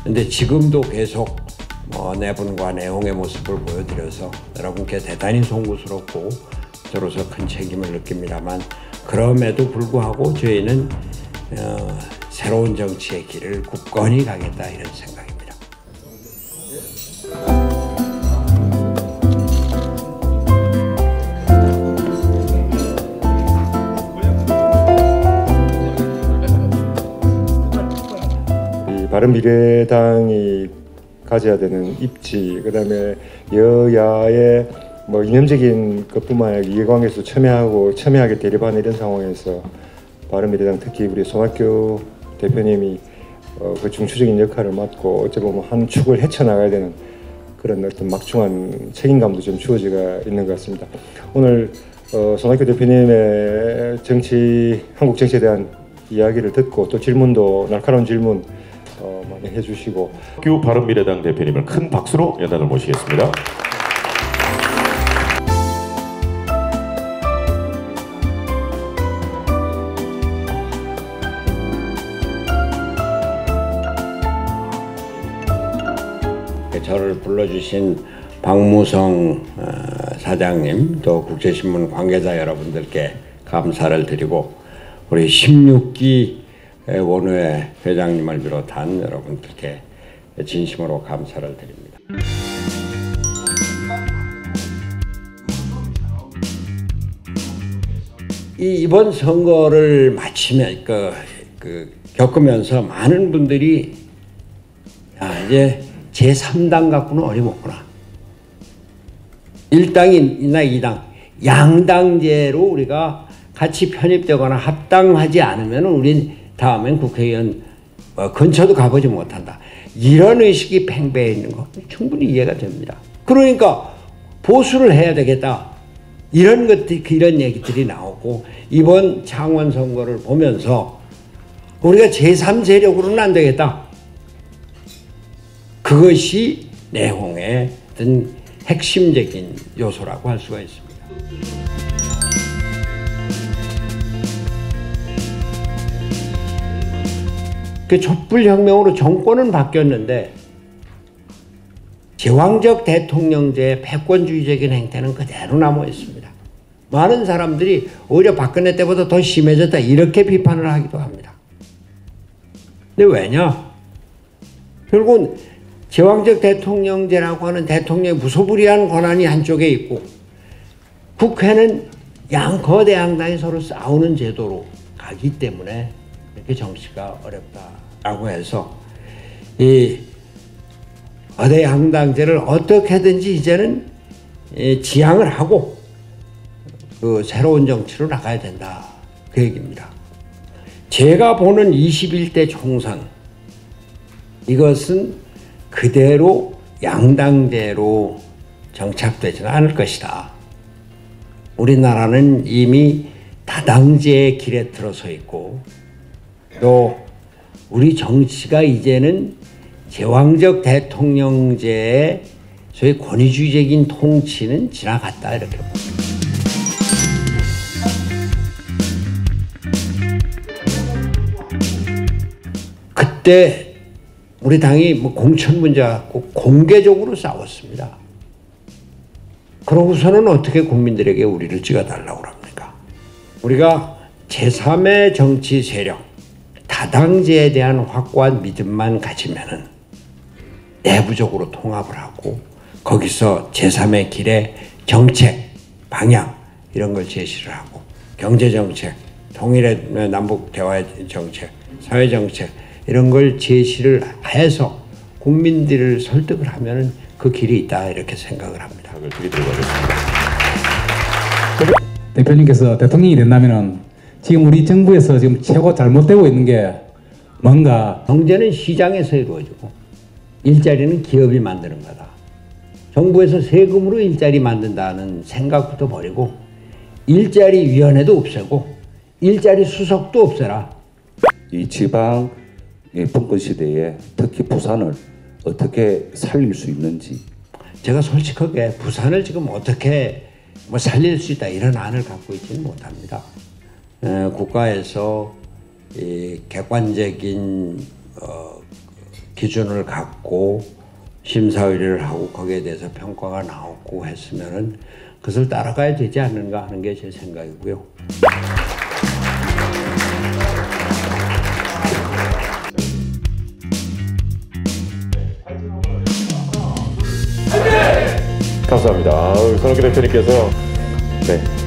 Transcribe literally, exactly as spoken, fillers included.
근데 지금도 계속 뭐 내분과 내홍의 모습을 보여드려서 여러분께 대단히 송구스럽고 저로서 큰 책임을 느낍니다만, 그럼에도 불구하고 저희는 어, 새로운 정치의 길을 굳건히 가겠다, 이런 생각입니다. 바른미래당이 가져야 되는 입지, 그다음에 여야의 뭐 이념적인 것뿐만 아니라 이해관계에서 첨예하고 첨예하게 대립하는 이런 상황에서 바른미래당, 특히 우리 손학규 대표님이 어, 그 중추적인 역할을 맡고 어찌 보면 한 축을 헤쳐나가야 되는 그런 어떤 막중한 책임감도 좀 주어지가 있는 것 같습니다. 오늘 어, 손학규 대표님의 정치, 한국 정치에 대한 이야기를 듣고 또 질문도 날카로운 질문 어, 많이 해주시고, 손학규 바른미래당 대표님을 큰 박수로 연단을 모시겠습니다. 저를 불러주신 박무성 사장님, 또 국제신문 관계자 여러분들께 감사를 드리고, 우리 십육 기 원외 회장님을 비롯한 여러분들께 진심으로 감사를 드립니다. 이 이번 선거를 마치면 그, 그 겪으면서 많은 분들이 야, 이제 제삼 당 갖고는 어림없구나. 일 당이나 이 당, 양당제로 우리가 같이 편입되거나 합당하지 않으면 우린 다음엔 국회의원 어, 근처도 가보지 못한다. 이런 의식이 팽배해 있는 거 충분히 이해가 됩니다. 그러니까 보수를 해야 되겠다. 이런 것들, 이런 얘기들이 나오고, 이번 창원 선거를 보면서 우리가 제삼 세력으로는 안 되겠다. 그것이 내홍의 어떤 핵심적인 요소라고 할 수가 있습니다. 그 촛불혁명으로 정권은 바뀌었는데 제왕적 대통령제의 패권주의적인 행태는 그대로 남아 있습니다. 많은 사람들이 오히려 박근혜 때보다 더 심해졌다, 이렇게 비판을 하기도 합니다. 근데 왜냐? 결국은 제왕적 대통령제라고 하는 대통령의 무소불위한 권한이 한쪽에 있고, 국회는 양 거대 양당이 서로 싸우는 제도로 가기 때문에 이렇게 정치가 어렵다라고 해서 이 거대 양당제를 어떻게든지 이제는 지향을 하고 그 새로운 정치로 나가야 된다, 그 얘기입니다. 제가 보는 이십일 대 총선, 이것은 그대로 양당제로 정착되지는 않을 것이다. 우리나라는 이미 다당제의 길에 들어서 있고, 또 우리 정치가 이제는 제왕적 대통령제의 소위 권위주의적인 통치는 지나갔다, 이렇게 봅니다. 그때 우리 당이 뭐 공천 문제 갖고 공개적으로 싸웠습니다. 그러고서는 어떻게 국민들에게 우리를 찍어달라고 합니까? 우리가 제삼의 정치 세력, 다당제에 대한 확고한 믿음만 가지면은 내부적으로 통합을 하고 거기서 제삼의 길에 정책, 방향 이런 걸 제시를 하고, 경제정책, 통일의 남북 대화의 정책, 사회정책 이런 걸 제시를 해서 국민들을 설득을 하면은 그 길이 있다, 이렇게 생각을 합니다. 대표님께서 대통령이 된다면은 지금 우리 정부에서 지금 최고 잘못되고 있는 게 뭔가? 경제는 시장에서 이루어지고 일자리는 기업이 만드는 거다. 정부에서 세금으로 일자리 만든다는 생각부터 버리고 일자리 위원회도 없애고 일자리 수석도 없애라. 이 지방 분권 시대에 특히 부산을 어떻게 살릴 수 있는지. 제가 솔직하게 부산을 지금 어떻게 뭐 살릴 수 있다 이런 안을 갖고 있지는 못합니다. 에, 국가에서 이 객관적인 어, 기준을 갖고 심사의뢰를 하고 거기에 대해서 평가가 나오고 했으면은 그것을 따라가야 되지 않는가 하는 게 제 생각이고요. 감사합니다. 손학규 대표님께서 네.